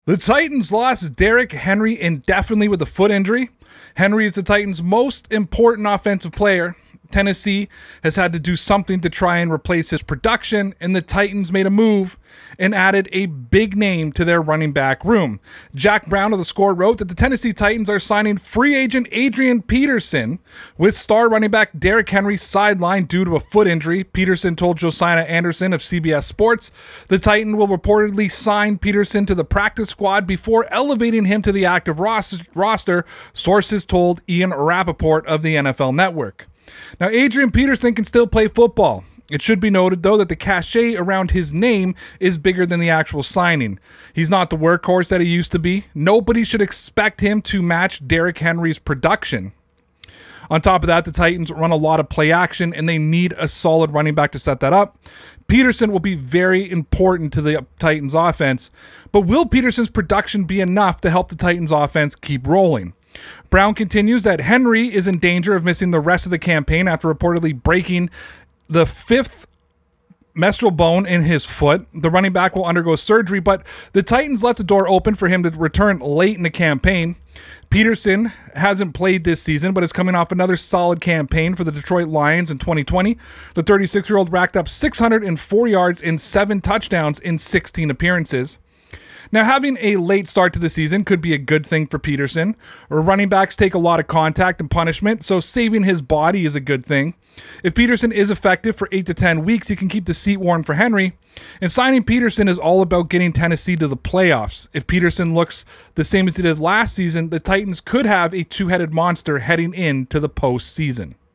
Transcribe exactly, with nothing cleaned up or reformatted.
The Titans lost Derrick Henry indefinitely with a foot injury. Henry is the Titans' most important offensive player. Tennessee has had to do something to try and replace his production, and the Titans made a move and added a big name to their running back room. Jack Brown of The Score wrote that the Tennessee Titans are signing free agent Adrian Peterson with star running back Derrick Henry sidelined due to a foot injury. Peterson told Josiah Anderson of C B S Sports the Titan will reportedly sign Peterson to the practice squad before elevating him to the active roster, sources told Ian Rappaport of the N F L Network. Now, Adrian Peterson can still play football. It should be noted, though, that the cachet around his name is bigger than the actual signing. He's not the workhorse that he used to be. Nobody should expect him to match Derrick Henry's production. On top of that, the Titans run a lot of play action, and they need a solid running back to set that up. Peterson will be very important to the Titans offense, but will Peterson's production be enough to help the Titans offense keep rolling? Brown continues that Henry is in danger of missing the rest of the campaign after reportedly breaking the fifth menstrual bone in his foot. The running back will undergo surgery, but the Titans left the door open for him to return late in the campaign. Peterson hasn't played this season, but is coming off another solid campaign for the Detroit Lions in twenty twenty. The thirty-six-year-old racked up six hundred four yards and seven touchdowns in sixteen appearances. Now, having a late start to the season could be a good thing for Peterson. Running backs take a lot of contact and punishment, so saving his body is a good thing. If Peterson is effective for eight to ten weeks, he can keep the seat warm for Henry. And signing Peterson is all about getting Tennessee to the playoffs. If Peterson looks the same as he did last season, the Titans could have a two-headed monster heading into the postseason.